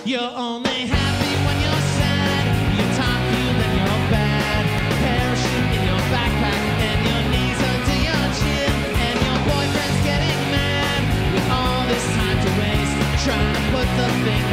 You're only happy when you're sad. You talk you, then you're bad. Parachute in your backpack and your knees under your chin. And your boyfriend's getting mad with all this time to waste, trying to put the thing